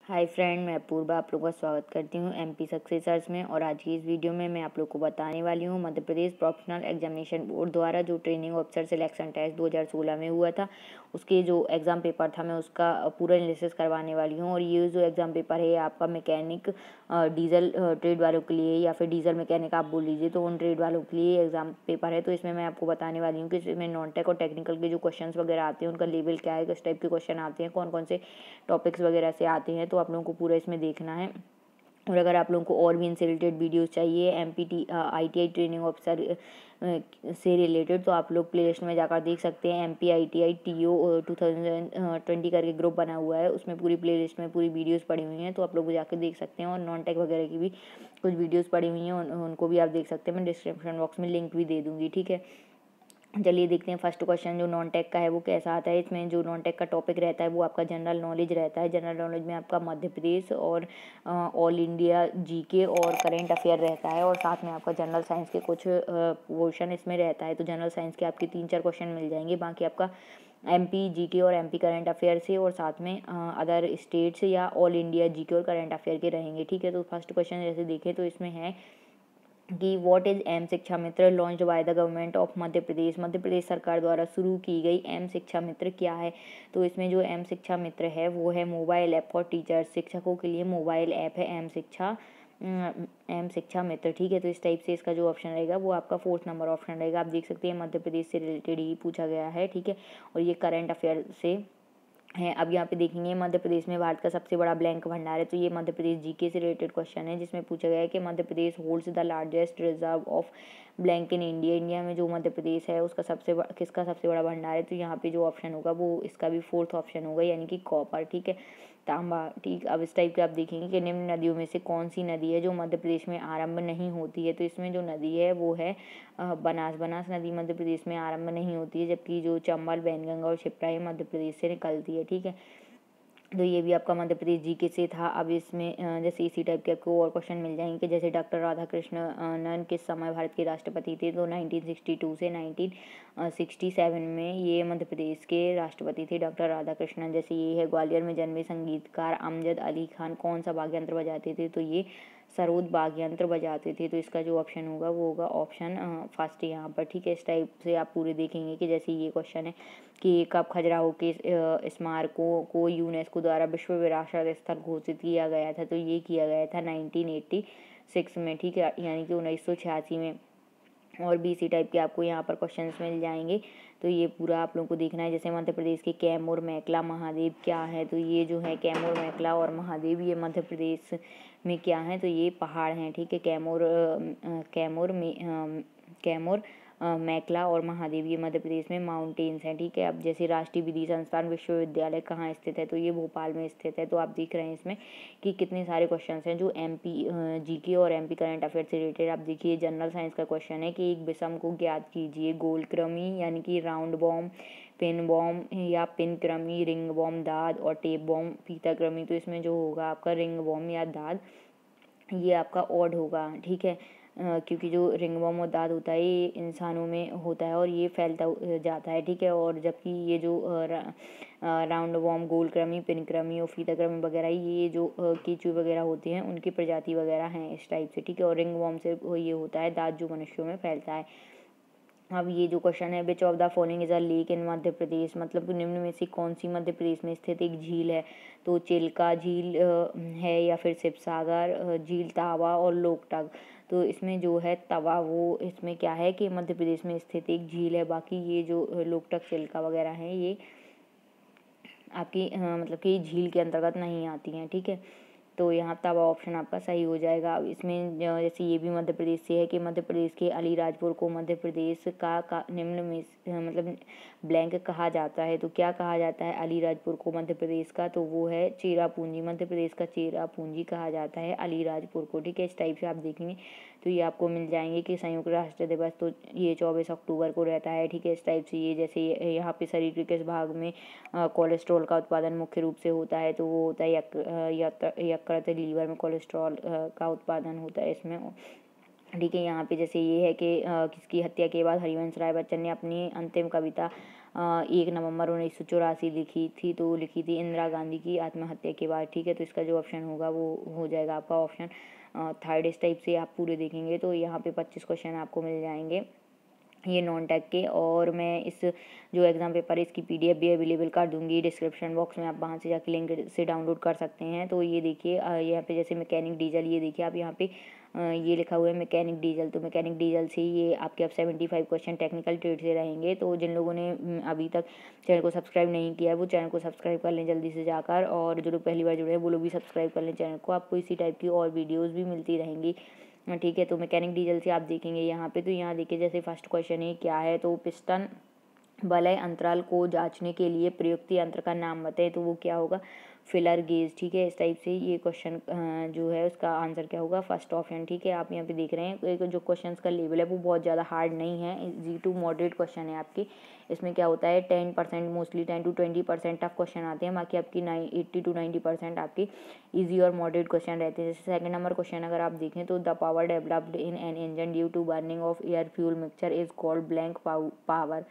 Hi friend, मैं अपूर्वा आप लोगों का स्वागत करती हूँ एमपी सक्सेसर्स में। और आज की इस वीडियो में मैं आप लोग को बताने वाली हूँ Madhya Pradesh professional examination board द्वारा जो ट्रेनिंग ऑफिसर सिलेक्शन टेस्ट 2016 में हुआ था, उसके जो एग्ज़ाम पेपर था मैं उसका पूरा एनालिसिस करवाने वाली हूँ। और ये जो एग्ज़ाम पेपर है आपका मैकेनिक डीजल ट्रेड वालों के लिए या फिर डीजल मैकेनिक आप बोल लीजिए, तो उन ट्रेड वालों के लिए एग्ज़ाम पेपर है। तो इसमें मैं आपको बताने वाली हूँ कि इसमें नॉन टेक और टेक्निकल के जो क्वेश्चंस वगैरह आते हैं उनका लेवल क्या है, किस टाइप के क्वेश्चन आते हैं, कौन कौन से टॉपिक्स वगैरह से आते हैं, तो आप लोगों को पूरा इसमें देखना है। और अगर आप लोगों को और भी इनसे रिलेटेड वीडियोस चाहिए एमपीटी आईटीआई ट्रेनिंग ऑफिसर से रिलेटेड, तो आप लोग प्लेलिस्ट में जाकर देख सकते हैं। एमपी आईटीआई टीओ 2020 करके ग्रुप बना हुआ है, उसमें पूरी प्लेलिस्ट में पूरी वीडियोस पड़ी हुई हैं, तो आप लोग जाकर देख सकते हैं। और नॉन टेक वगैरह की भी कुछ वीडियोस पड़ी हुई हैं, उनको भी आप देख सकते हैं। मैं डिस्क्रिप्शन बॉक्स में लिंक भी दे दूँगी, ठीक है। चलिए देखते हैं फर्स्ट क्वेश्चन जो नॉन टेक का है वो कैसा आता है। इसमें जो नॉन टेक का टॉपिक रहता है वो आपका जनरल नॉलेज रहता है। जनरल नॉलेज में आपका मध्य प्रदेश और ऑल इंडिया जीके और करेंट अफेयर रहता है, और साथ में आपका जनरल साइंस के कुछ पोर्शन इसमें रहता है। तो जनरल साइंस के आपके 3-4 क्वेश्चन मिल जाएंगे, बाकी आपका एमपी जीके और एमपी करंट अफेयर से और साथ में अदर स्टेट्स या ऑल इंडिया जीके और करंट अफेयर के रहेंगे, ठीक है। तो फर्स्ट क्वेश्चन जैसे देखें तो इसमें है कि what is M Shiksha Mitra launch by the government of Madhya Pradesh. Madhya Pradesh सरकार द्वारा शुरू की गई एम शिक्षा मित्र क्या है। तो इसमें जो एम शिक्षा मित्र है वो है मोबाइल ऐप फॉर टीचर्स। शिक्षकों के लिए मोबाइल ऐप है एम शिक्षा मित्र, ठीक है। तो इस टाइप से इसका जो ऑप्शन रहेगा वो आपका 4th नंबर ऑप्शन रहेगा। आप देख सकते हैं मध्य प्रदेश से रिलेटेड ही पूछा गया है, ठीक है। और ये करंट अफेयर से है। अब यहाँ पे देखेंगे मध्य प्रदेश में भारत का सबसे बड़ा ब्लैंक भंडार है, तो ये मध्य प्रदेश जीके से रिलेटेड क्वेश्चन है, जिसमें पूछा गया है कि Madhya Pradesh holds the largest reserve of blank in India. India में जो मध्य प्रदेश है उसका किसका सबसे बड़ा भंडार है। तो यहाँ पे जो ऑप्शन होगा वो इसका भी 4th ऑप्शन होगा, यानी कि कॉपर, ठीक है, तांबा, ठीक। अब इस टाइप के आप देखेंगे कि निम्न नदियों में से कौन सी नदी है जो मध्य प्रदेश में आरंभ नहीं होती है। तो इसमें जो नदी है वो है बनास। बनास नदी मध्य प्रदेश में आरंभ नहीं होती है, जबकि जो चंबल, वैनगंगा और क्षिप्रा ये मध्य प्रदेश से निकलती है, ठीक है। तो ये भी आपका मध्य प्रदेश जीके से था। अब इसमें जैसे इसी टाइप के आपको और क्वेश्चन मिल जाएंगे कि जैसे डॉक्टर राधाकृष्णन किस समय भारत के राष्ट्रपति थे। तो 1962 से 1967 में ये मध्य प्रदेश के राष्ट्रपति थे डॉक्टर राधाकृष्णन। जैसे ये है ग्वालियर में जन्मे संगीतकार अमजद अली खान कौन सा वाद्य यंत्र बजाते थे। तो ये सरोद वाद्य यंत्र बजाते थे। तो इसका जो ऑप्शन होगा वो होगा ऑप्शन फर्स्ट यहाँ पर, ठीक है। इस टाइप से आप पूरे देखेंगे कि जैसे ये क्वेश्चन है कि कब खजुराहो के स्मारकों को यूनेस्को द्वारा विश्व विरासत स्थल घोषित किया गया था। तो ये किया गया था 1986 में, ठीक है, यानी कि 1986 में। और भी इसी टाइप के आपको यहाँ पर क्वेश्चंस मिल जाएंगे, तो ये पूरा आप लोगों को देखना है। जैसे मध्य प्रदेश के कैमूर, मेखला, महादेव क्या है। तो ये जो है कैमूर, मेखला और महादेव ये मध्य प्रदेश में क्या है। तो ये पहाड़ हैं, ठीक है। कैमूर, मेखला और महादेव ये मध्य प्रदेश में माउंटेन्स हैं, ठीक है। अब जैसे राष्ट्रीय विधि संस्थान विश्वविद्यालय कहाँ स्थित है। तो ये भोपाल में स्थित है। तो आप देख रहे हैं इसमें कि कितने सारे क्वेश्चंस हैं जो एमपी जीके और एमपी करंट अफेयर से रिलेटेड। आप देखिए जनरल साइंस का क्वेश्चन है कि एक विषम को ज्ञात कीजिए। गोलक्रमी यानी कि राउंड बॉम्ब, पिन बॉम्ब या पिन क्रमी, रिंग बॉम्ब, दाद और टेप बॉम्ब, फीता क्रमी। तो इसमें जो होगा आपका रिंग बॉम्ब या दाद ये आपका ऑड होगा, ठीक है। क्योंकि जो रिंग बॉम्ब और दाद होता है ये इंसानों में होता है और ये फैलता जाता है, ठीक है। और जबकि ये जो राउंड बॉम्ब, गोल क्रमी, पिन क्रमी और फीता क्रमी वगैरह ये जो कीचू वगैरह होते हैं उनकी प्रजाति वगैरह हैं इस टाइप से, ठीक है। और रिंग बॉम्ब से ये होता है दाद जो मनुष्यों में फैलता है। अब ये जो क्वेश्चन है which of the following is a lake in Madhya Pradesh, मतलब निम्न में से कौन सी मध्य प्रदेश में स्थित एक झील है। तो चिल्का झील है या फिर शिवसागर झील, तावा और लोकटक। तो इसमें जो है तवा वो इसमें क्या है कि मध्य प्रदेश में स्थित एक झील है। बाकी ये जो लोकटक, चिल्का वगैरह हैं ये आपकी मतलब कि झील के अंतर्गत नहीं आती हैं, ठीक है। तो यहाँ तवा ऑप्शन आपका सही हो जाएगा। अब इसमें जैसे ये भी मध्य प्रदेश से है कि मध्य प्रदेश के अलीराजपुर को मध्य प्रदेश का निम्न में मतलब ब्लैंक कहा जाता है। तो क्या कहा जाता है अलीराजपुर को मध्य प्रदेश का। तो वो है चेरापूंजी, मध्य प्रदेश का चेरापूंजी कहा जाता है अलीराजपुर को, ठीक है। इस टाइप से आप देखेंगे तो ये आपको मिल जाएंगे कि संयुक्त राष्ट्र दिवस तो ये 24 अक्टूबर को रहता है, ठीक है। इस टाइप से ये जैसे यहाँ पे शरीर के किस भाग में कोलेस्ट्रॉल का उत्पादन मुख्य रूप से होता है। तो वो होता है यकृत, लीवर में कोलेस्ट्रॉल का उत्पादन होता है इसमें, ठीक है। यहाँ पे जैसे ये है कि किसकी हत्या के बाद हरिवंश राय बच्चन ने अपनी अंतिम कविता 1 नवंबर 1984 लिखी थी, तो लिखी थी इंदिरा गांधी की आत्महत्या के बाद। ठीक है, तो इसका जो ऑप्शन होगा वो हो जाएगा आपका ऑप्शन थर्ड। इस टाइप से आप पूरे देखेंगे तो यहाँ पे 25 क्वेश्चन आपको मिल जाएंगे ये नॉन टैग के। और मैं इस जो एग्ज़ाम पेपर है इसकी पीडीएफ भी अवेलेबल कर दूंगी डिस्क्रिप्शन बॉक्स में, आप वहाँ से जाके लिंक से डाउनलोड कर सकते हैं। तो ये देखिए यहाँ पे जैसे मैकेनिक डीजल, ये देखिए आप यहाँ पे ये लिखा हुआ है मैकेनिक डीजल, तो मैकेनिक डीजल से ये आपके अब 75 क्वेश्चन टेक्निकल ट्रेड से रहेंगे। तो जिन लोगों ने अभी तक चैनल को सब्सक्राइब नहीं किया है वो चैनल को सब्सक्राइब कर लें जल्दी से जाकर, और जो लोग पहली बार जुड़े हैं वो लोग भी सब्सक्राइब कर लें चैनल को, आपको इसी टाइप की और वीडियोज़ भी मिलती रहेंगी। ठीक है, तो मैकेनिक डीजल से आप देखेंगे यहाँ पे, तो यहाँ देखिए जैसे फर्स्ट क्वेश्चन है क्या है, तो पिस्टन वलय अंतराल को जांचने के लिए प्रयुक्त यंत्र का नाम बताएं, तो वो क्या होगा, फिलर गेज। ठीक है, इस टाइप से ये क्वेश्चन जो है उसका आंसर क्या होगा, फर्स्ट ऑप्शन। ठीक है, आप यहाँ पे देख रहे हैं जो क्वेश्चन का लेवल है वो बहुत ज़्यादा हार्ड नहीं है, इजी टू मॉडरेट क्वेश्चन है आपके। इसमें क्या होता है 10% मोस्टली 10 to 20% टफ क्वेश्चन आते हैं, बाकी आपकी 80 to 90% आपके इजी और मॉडरेट क्वेश्चन रहते हैं। जैसे सेकंड नंबर क्वेश्चन अगर आप देखें तो the power developed in an engine due to burning of air fuel mixture is called blank power,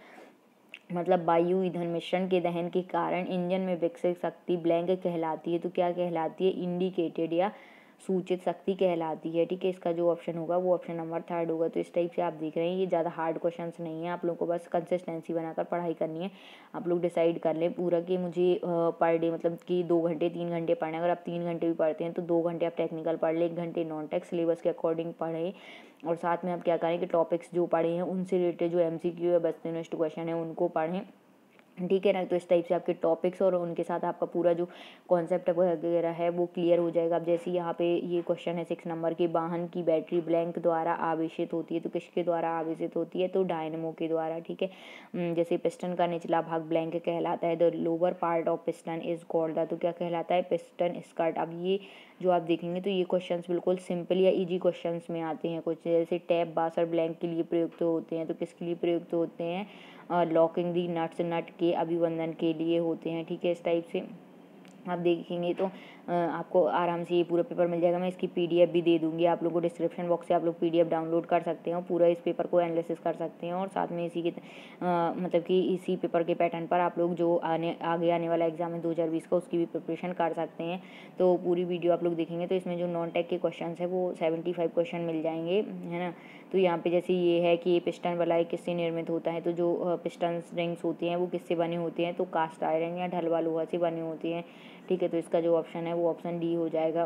मतलब वायु ईंधन मिश्रण के दहन के कारण इंजन में विकसित शक्ति ब्लैंक कहलाती है। तो क्या कहलाती है, इंडिकेटेड या सूचित शक्ति कहलाती है। ठीक है, इसका जो ऑप्शन होगा वो ऑप्शन नंबर थर्ड होगा। तो इस टाइप से आप देख रहे हैं ये ज़्यादा हार्ड क्वेश्चंस नहीं है, आप लोगों को बस कंसिस्टेंसी बनाकर पढ़ाई करनी है। आप लोग डिसाइड कर लें पूरा कि मुझे पर डे मतलब कि 2 घंटे 3 घंटे पढ़ना है। अगर आप 3 घंटे भी पढ़ते हैं तो 2 घंटे आप टेक्निकल पढ़ लें, 1 घंटे नॉन टेक सिलेबस के अकॉर्डिंग पढ़ें, और साथ में आप क्या करें कि टॉपिक्स जो पढ़े हैं उनसे रिलेटेड जो MCQ या बेस्ट इन्वेस्ट क्वेश्चन है उनको पढ़ें। ठीक है ना, तो इस टाइप से आपके टॉपिक्स और उनके साथ आपका पूरा जो कॉन्सेप्ट वगैरह है वो क्लियर हो जाएगा। अब जैसे यहाँ पे ये क्वेश्चन है 6 नंबर के, वाहन की बैटरी ब्लैंक द्वारा आवेशित होती है, तो किसके द्वारा आवेशित होती है, तो डायनमो के द्वारा। ठीक है, जैसे पिस्टन का निचला भाग ब्लैंक कहलाता है, the lower part of piston is called, तो क्या कहलाता है, पिस्टन स्कर्ट। अब ये जो आप देखेंगे तो ये क्वेश्चंस बिल्कुल सिंपल या इजी क्वेश्चंस में आते हैं कुछ, जैसे टैप बासर ब्लैंक के लिए प्रयुक्त होते हैं, तो किसके लिए प्रयुक्त होते हैं, लॉकिंग दी नट्स नट के अभिबंधन के लिए होते हैं। ठीक है, इस टाइप से आप देखेंगे तो आपको आराम से ये पूरा पेपर मिल जाएगा। मैं इसकी पीडीएफ भी दे दूंगी आप लोगों को डिस्क्रिप्शन बॉक्स से, आप लोग पीडीएफ डाउनलोड कर सकते हैं, पूरा इस पेपर को एनालिसिस कर सकते हैं, और साथ में इसी के मतलब कि इसी पेपर के पैटर्न पर आप लोग जो आगे आने वाला एग्जाम है 2020 का उसकी भी प्रिपरेशन कर सकते हैं। तो पूरी वीडियो आप लोग देखेंगे तो इसमें जो नॉन टेक के क्वेश्चन है वो 75 क्वेश्चन मिल जाएंगे, है ना। तो यहाँ पे जैसे ये है कि ये पिस्टन वाला किससे निर्मित होता है, तो जो पिस्टन रिंग्स होती हैं वो किससे बने होते हैं, तो कास्ट आयरन या ढलवा लोहा से बने होते हैं। ठीक है, तो इसका जो ऑप्शन है वो ऑप्शन डी हो जाएगा।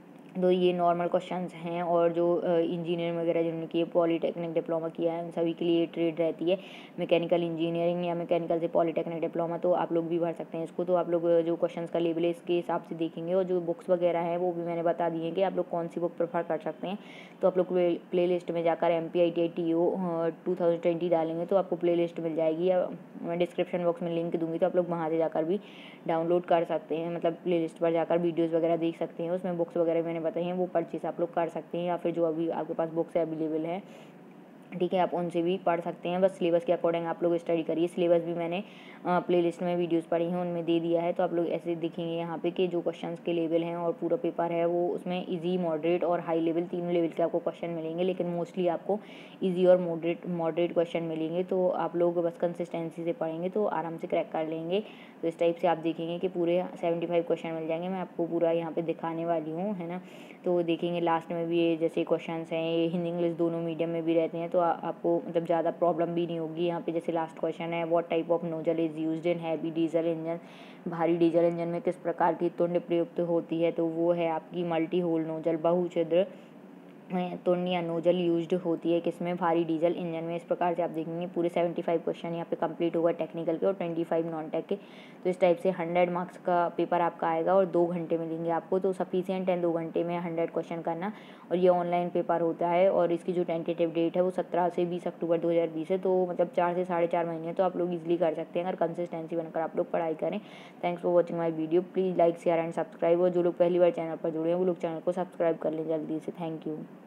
तो ये नॉर्मल क्वेश्चंस हैं, और जो इंजीनियरिंग वगैरह जिन्होंने की है, पॉलीटेक्निक डिप्लोमा किया है, उन सभी के लिए ट्रेड रहती है मैकेनिकल इंजीनियरिंग या मैकेनिकल से पॉलीटेक्निक डिप्लोमा, तो आप लोग भी भर सकते हैं इसको। तो आप लोग जो क्वेश्चंस का लेवल है इसके हिसाब से देखेंगे, और जो बुक्स वगैरह है वो भी मैंने बता दी है कि आप लोग कौन सी बुक प्रेफर कर सकते हैं। तो आप लोग प्ले लिस्ट में जाकर MPIT TO 2020 डालेंगे तो आपको प्ले लिस्ट मिल जाएगी, या मैं डिस्क्रिप्शन बॉक्स में लिंक दूंगी तो आप लोग वहाँ से जाकर भी डाउनलोड कर सकते हैं, मतलब प्ले लिस्ट पर जाकर वीडियोज़ वगैरह देख सकते हैं, उसमें बुक्स वगैरह मैंने बताई हैं वो परचेस आप लोग कर सकते हैं, या फिर जो अभी आपके पास बुक्स अवेलेबल है ठीक है आप उनसे भी पढ़ सकते हैं। बस सिलेबस के अकॉर्डिंग आप लोग स्टडी करिए। सिलेबस भी मैंने प्लेलिस्ट में वीडियोस पढ़ी हैं उनमें दे दिया है, तो आप लोग ऐसे दिखेंगे यहाँ पे कि जो क्वेश्चंस के लेवल हैं और पूरा पेपर है वो उसमें इजी, मॉडरेट और हाई लेवल तीनों लेवल के आपको क्वेश्चन मिलेंगे, लेकिन मोस्टली आपको इजी और मॉडरेट क्वेश्चन मिलेंगे। तो आप लोग बस कंसिस्टेंसी से पढ़ेंगे तो आराम से क्रैक कर लेंगे। तो इस टाइप से आप देखेंगे कि पूरे 75 क्वेश्चन मिल जाएंगे, मैं आपको पूरा यहाँ पे दिखाने वाली हूँ, है ना। तो देखेंगे लास्ट में भी ये जैसे क्वेश्चंस हैं ये हिंदी इंग्लिश दोनों मीडियम में भी रहते हैं, तो आपको मतलब ज़्यादा प्रॉब्लम भी नहीं होगी। यहाँ पे जैसे लास्ट क्वेश्चन है, what type of nozzle is used in heavy diesel engine, भारी डीजल इंजन में किस प्रकार की तुंड प्रयुक्त होती है, तो वो है आपकी मल्टी होल नोजल, बहुछिद्र तुंड या नोजल यूज्ड होती है किसमें, भारी डीजल इंजन में। इस प्रकार से आप देखेंगे पूरे 75 क्वेश्चन यहाँ पे कंप्लीट होगा टेक्निकल के और 25 नॉन टेक के। तो इस टाइप से 100 मार्क्स का पेपर आपका आएगा और 2 घंटे मिलेंगे आपको, तो सफिशिएंट है 2 घंटे में 100 क्वेश्चन करना। और ये ऑनलाइन पेपर होता है और इसकी जो टेंटेटिव डेट है वो 17 से 20 अक्टूबर 2020 है, तो मतलब 4 से 4.5 महीने तो आप लोग इजीली कर सकते हैं अगर कंसिस्टेंसी बनकर आप लोग पढ़ाई करें। Thanks for watching my video, please like share and subscribe, और जो लोग पहली बार चैनल पर जुड़े हैं वो लोग चैनल को सब्सक्राइब कर लें जल्दी से। Thank you.